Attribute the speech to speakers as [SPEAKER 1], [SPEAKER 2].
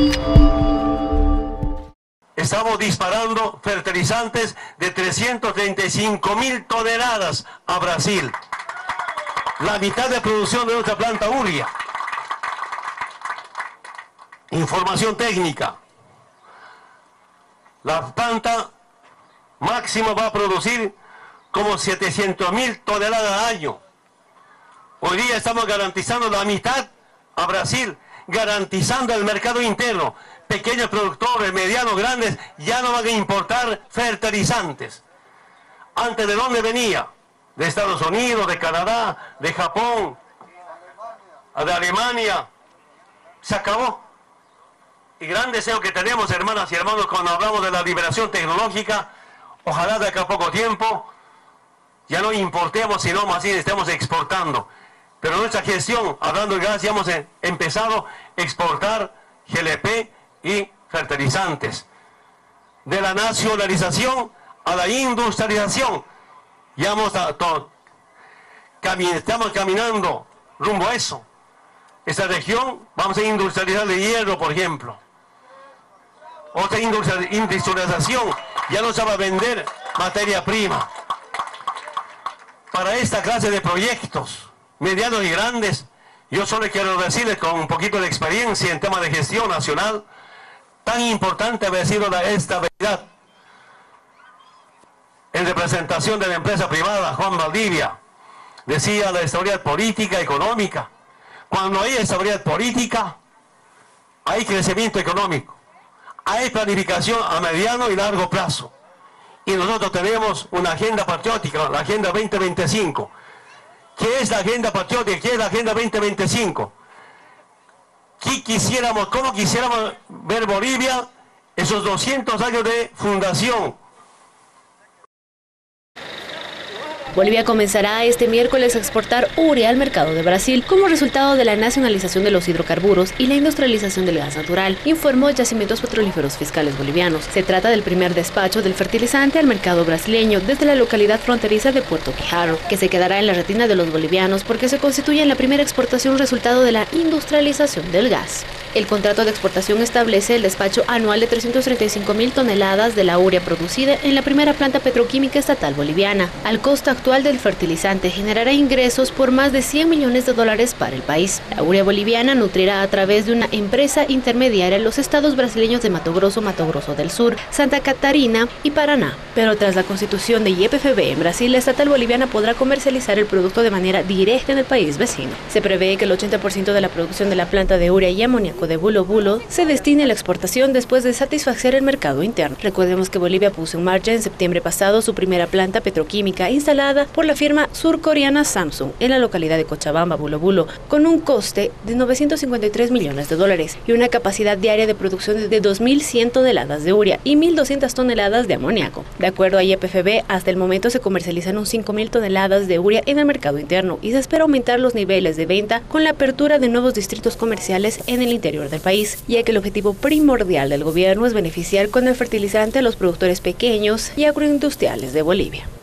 [SPEAKER 1] Estamos disparando fertilizantes de 335.000 toneladas a Brasil. La mitad de producción de nuestra planta urea. Información técnica. La planta máxima va a producir como 700.000 toneladas al año. Hoy día estamos garantizando la mitad a Brasil, garantizando el mercado interno. Pequeños productores, medianos, grandes, ya no van a importar fertilizantes. ¿Antes de dónde venía? De Estados Unidos, de Canadá, de Japón, de Alemania. Se acabó. Y gran deseo que tenemos, hermanas y hermanos, cuando hablamos de la liberación tecnológica, ojalá de acá a poco tiempo ya no importemos, sino más bien estemos exportando. Pero nuestra gestión, hablando de gas, ya hemos empezado a exportar GLP y fertilizantes. De la nacionalización a la industrialización. Ya estamos caminando rumbo a eso. Esta región vamos a industrializar el hierro, por ejemplo. Otra industrialización, ya no se va a vender materia prima. Para esta clase de proyectos, medianos y grandes, yo solo quiero decirles con un poquito de experiencia en temas de gestión nacional, tan importante ha sido la estabilidad. En representación de la empresa privada, Juan Valdivia, decía la estabilidad política, económica. Cuando hay estabilidad política, hay crecimiento económico, hay planificación a mediano y largo plazo. Y nosotros tenemos una agenda patriótica, la Agenda 2025. ¿Qué es la agenda patriótica? ¿Qué es la Agenda 2025? ¿Cómo quisiéramos ver Bolivia esos 200 años de fundación?
[SPEAKER 2] Bolivia comenzará este miércoles a exportar urea al mercado de Brasil como resultado de la nacionalización de los hidrocarburos y la industrialización del gas natural, informó Yacimientos Petrolíferos Fiscales Bolivianos. Se trata del primer despacho del fertilizante al mercado brasileño desde la localidad fronteriza de Puerto Quijano, que se quedará en la retina de los bolivianos porque se constituye en la primera exportación resultado de la industrialización del gas. El contrato de exportación establece el despacho anual de 335.000 toneladas de la urea producida en la primera planta petroquímica estatal boliviana. Al costo actual del fertilizante generará ingresos por más de $100 millones para el país. La urea boliviana nutrirá a través de una empresa intermediaria los estados brasileños de Mato Grosso, Mato Grosso del Sur, Santa Catarina y Paraná. Pero tras la constitución de YPFB en Brasil, la estatal boliviana podrá comercializar el producto de manera directa en el país vecino. Se prevé que el 80% de la producción de la planta de urea y amoníaco de Bulo Bulo se destine a la exportación después de satisfacer el mercado interno. Recordemos que Bolivia puso en marcha en septiembre pasado su primera planta petroquímica instalada por la firma surcoreana Samsung en la localidad de Cochabamba, Bulo Bulo, con un coste de $953 millones y una capacidad diaria de producción de 2.100 toneladas de urea y 1.200 toneladas de amoníaco. De acuerdo a YPFB, hasta el momento se comercializan 5.000 toneladas de urea en el mercado interno y se espera aumentar los niveles de venta con la apertura de nuevos distritos comerciales en el interior del país, ya que el objetivo primordial del gobierno es beneficiar con el fertilizante a los productores pequeños y agroindustriales de Bolivia.